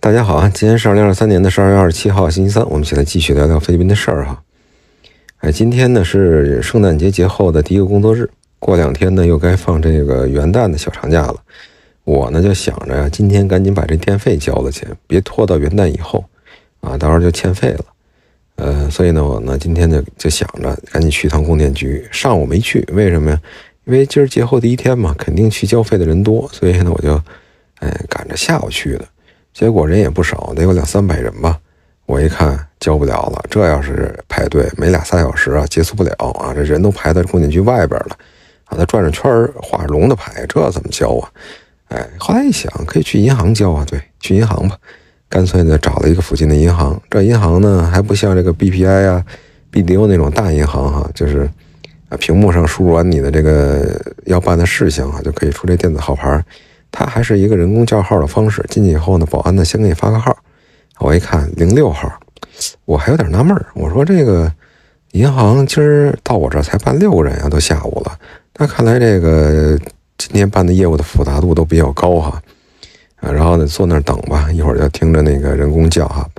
大家好啊！今天是2023年的12月27号，星期三，我们一起来继续聊聊菲律宾的事儿哈。今天呢是圣诞节节后的第一个工作日，过2天呢又该放这个元旦的小长假了。我呢就想着呀，今天赶紧把这电费交了去，别拖到元旦以后啊，到时候就欠费了。所以呢，我呢今天就想着赶紧去一趟供电局。上午没去，为什么呀？因为今儿节后第一天嘛，肯定去交费的人多，所以呢我就赶着下午去的。结果人也不少，得有200-300人吧。我一看交不了了，这要是排队没2-3小时啊，结束不了啊！这人都排在供电局外边了啊，他转着圈画龙的排，这怎么交啊？后来一想，可以去银行交啊，对，去银行吧。干脆呢找了一个附近的银行，这银行呢还不像这个 BPI 啊、BDO 那种大银行哈，就是屏幕上输入完你的这个要办的事项啊，就可以出这电子号牌。它还是一个人工叫号的方式，进去以后呢，保安呢先给你发个号。我一看06号，我还有点纳闷，我说这个银行今儿到我这儿才办6个人啊，都下午了。那看来这个今天办的业务的复杂度都比较高哈。然后呢坐那儿等吧，一会儿就听着那个人工叫哈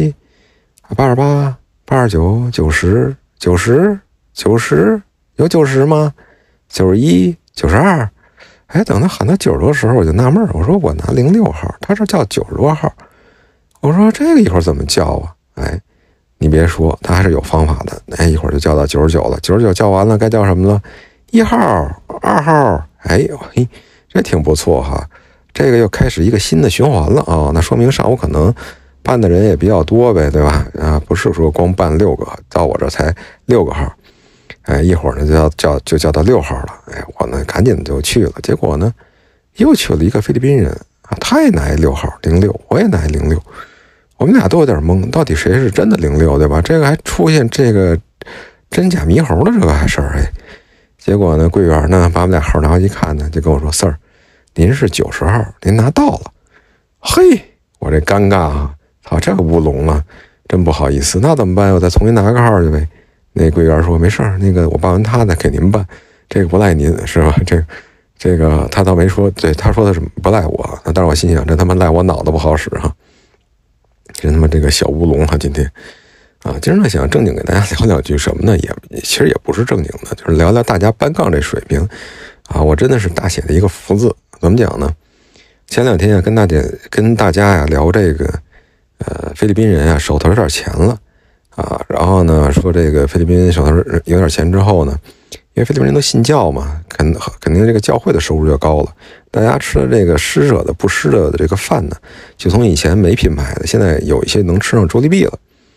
，827、828、829、90、90、90，有90吗？91、92。等他喊到90多时候，我就纳闷，我说我拿06号，他这叫90多号，我说这个一会儿怎么叫啊？你别说，他还是有方法的。一会儿就叫到99了，99叫完了，该叫什么了？1号、2号，这挺不错哈。这个又开始一个新的循环了啊，那说明上午可能办的人也比较多呗，对吧？不是说光办6个，到我这才6个号。一会儿呢就叫到6号了。我呢赶紧就去了，结果呢又去了一个菲律宾人啊，他也拿6号06，我也拿06，我们俩都有点懵，到底谁是真的06，对吧？这个还出现这个真假猕猴的这个事儿。结果呢柜员呢把我们俩号拿回去看呢，就跟我说：“Sir，您是90号，您拿到了。”嘿，我这尴尬啊，操，这个乌龙了，真不好意思。那怎么办？我再重新拿个号去呗。那柜员说：“没事儿，那个我办完他的给您办，这个不赖您，是吧？这个他倒没说，对，他说的是不赖我，但是我心想，这他妈赖我脑子不好使哈，这他妈这个小乌龙哈，今天啊，今儿呢想正经给大家聊两句什么呢？其实也不是正经的，就是聊聊大家搬杠这水平啊，我真的是大写的一个福字。怎么讲呢？前2天啊，跟大家呀聊这个菲律宾人啊手头有点钱了。然后呢，说这个菲律宾手头有点钱之后呢，因为菲律宾人都信教嘛，肯定这个教会的收入就高了，大家吃的这个施舍的不施舍的这个饭呢，就从以前没品牌的，现在有一些能吃上周利币了。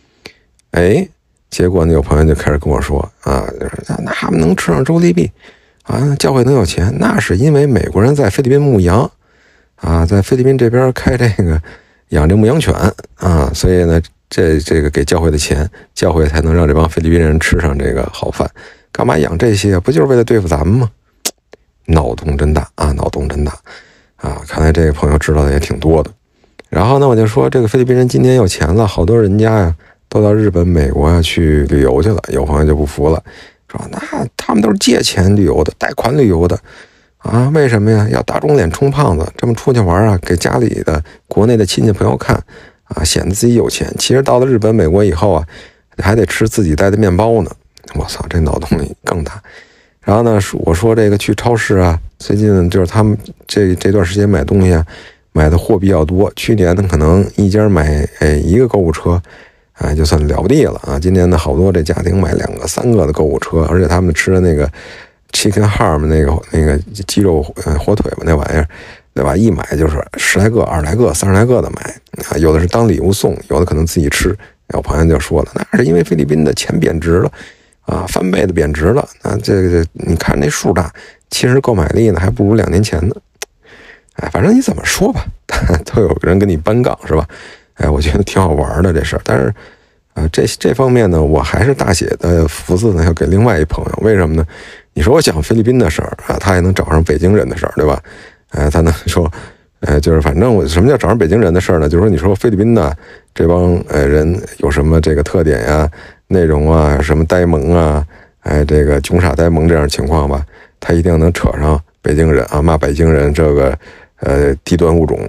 结果呢，有朋友就开始跟我说啊，那他们能吃上周利币啊，教会能有钱，那是因为美国人在菲律宾牧羊啊，在菲律宾这边开这个养这牧羊犬啊，所以呢。这个给教会的钱，教会才能让这帮菲律宾人吃上这个好饭。干嘛养这些？不就是为了对付咱们吗？脑洞真大啊！脑洞真大啊！看来这个朋友知道的也挺多的。然后呢，我就说这个菲律宾人今年有钱了，好多人家呀都到日本、美国呀去旅游去了。有朋友就不服了，说那他们都是借钱旅游的，贷款旅游的啊？为什么呀？要打肿脸充胖子，这么出去玩啊，给家里的国内的亲戚朋友看。显得自己有钱，其实到了日本、美国以后啊，还得吃自己带的面包呢。我操，这脑洞里更大。然后呢，我说这个去超市啊，最近就是他们这段时间买东西啊，买的货比较多。去年呢，可能一家买一个购物车，就算了不地了啊。今年呢，好多这家庭买2个、3个的购物车，而且他们吃的那个 chicken harm 那个鸡肉火腿吧，那玩意儿。对吧？一买就是10来个、20来个、30来个的买啊，有的是当礼物送，有的可能自己吃。有朋友就说了，那是因为菲律宾的钱贬值了啊，翻倍的贬值了。这个你看那数大，其实购买力呢还不如2年前呢。反正你怎么说吧，都有人跟你搬杠是吧？我觉得挺好玩的这事儿。但是这方面呢，我还是大写的福字呢要给另外一朋友。为什么呢？你说我讲菲律宾的事儿啊，他也能找上北京人的事儿，对吧？他能说，就是反正什么叫找上北京人的事儿呢？就是说你说菲律宾的这帮人有什么这个特点呀、内容啊、什么呆萌啊，这个穷傻呆萌这样的情况吧，他一定能扯上北京人啊，骂北京人这个低端物种，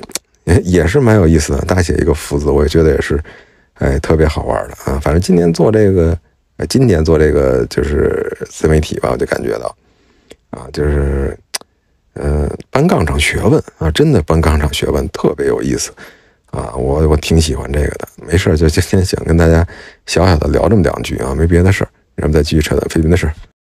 也是蛮有意思的，大写一个福字，我也觉得也是，特别好玩的啊。反正今年做这个就是自媒体吧，我就感觉到啊，就是搬杠场学问啊，真的搬杠场学问特别有意思啊，我挺喜欢这个的。没事就今天想跟大家小小的聊这么2句啊，没别的事儿，咱们再继续扯淡菲律宾的事儿。